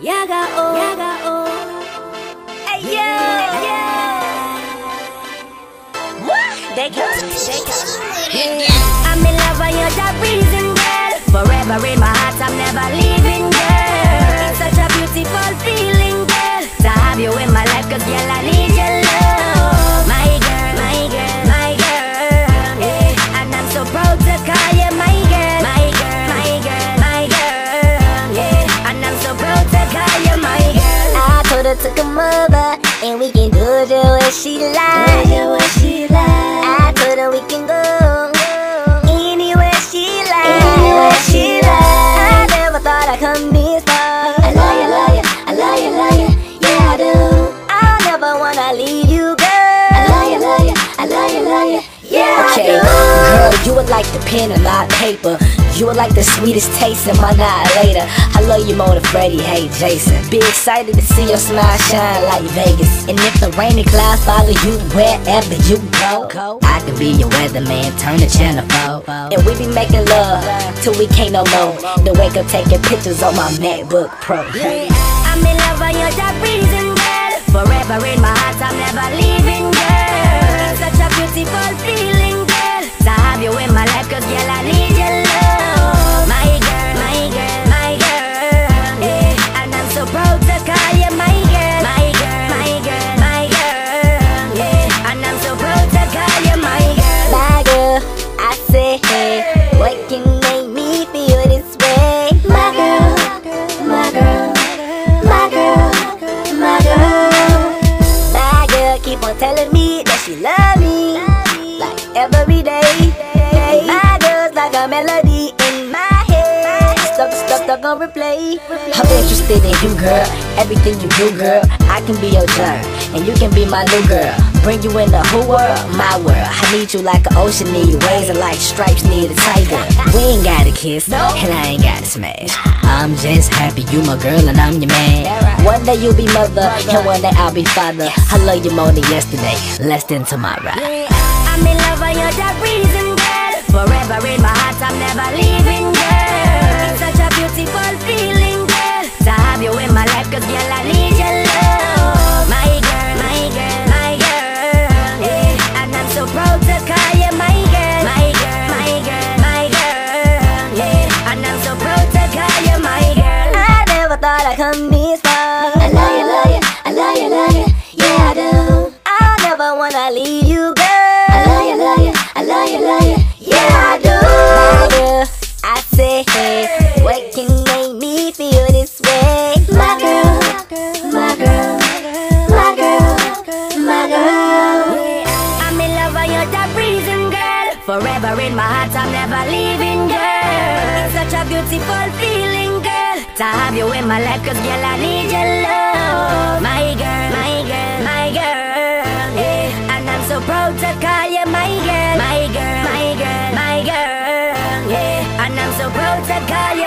Yaga oh. Hey yo, what? They come. I'm in love with you, that reason, girl. Forever in my heart, I'm never leaving, girl. It's such a beautiful feeling, girl, to have you in my life, 'cause girl, I need your love. My girl, my girl, my girl, yeah. And I'm so proud to call you my girl. My girl, my girl, my girl, yeah. And I'm so proud to call you my girl. I told her to come over, and we can do it the way she like. I told her we can go anywhere she like. I never thought I'd come this far. I love you, love you, I love you, love you. Yeah, I do. I'll never wanna leave you, girl. I love you, love you, I love you, love you. Yeah, okay, I do. girl, you would like the pen in my paper. You would like the sweetest taste in my night later. I love you more than Freddie, hey Jason. Be excited to see your smile shine like Vegas. And if the rainy clouds follow you wherever you go, I can be your weatherman, turn the channel 4. And we be making love till we can't no more. Then wake up taking pictures on my MacBook Pro. I'm in love with you, that reason, girl. Forever in my heart, I'm never leaving, girl. It's such a beautiful feeling, girl, to have you in my life, 'cause girl, I need your love. My girl, my girl, my girl, yeah. And I'm so proud to call you my girl. My girl, my girl, my girl, yeah. And I'm so proud to call you my girl. My girl, I say, hey, what can make me feel this way? My girl, my girl, my girl, my girl. My girl keep on telling me that she love me, like every day. My girl's like a melody in my head, stuck on replay. I'm interested in you, girl. Everything you do, girl. I can be your germ, and you can be my new girl. Bring you in the whole world, my world. I need you like an ocean need waves, and like stripes need a tiger. We ain't gotta kiss, and I ain't gotta smash. I'm just happy you my girl and I'm your man. One day you'll be mother, and one day I'll be father. I love you more than yesterday, less than tomorrow. I'm in love with you, that reason, girl. Forever in my heart, I'm never leaving, girl. It's such a beautiful feeling, girl, to have you in my life, 'cause girl, I need your love. My girl, my girl, my girl, yeah. And I'm so proud to call you my girl. My girl, my girl, my girl, yeah. And I'm so proud to call you my girl. I never thought I'd come this far. I love you, love you, I love you, love you. Yeah, I do. I'll never wanna leave you, girl. I love you, love you, I love you, love you. Yeah, I do. My girl, I say, hey, what can make me feel this way? My girl, my girl, my girl, my girl. I'm in love with you, that reason, girl. Forever in my heart, I'm never leaving, girl. It's such a beautiful feeling, girl, to have you in my life, 'cause girl, I need your love. My girl, my girl, my girl, yeah. And I'm so proud to call you my girl. My girl, my girl, my girl, yeah. And I'm so proud to call you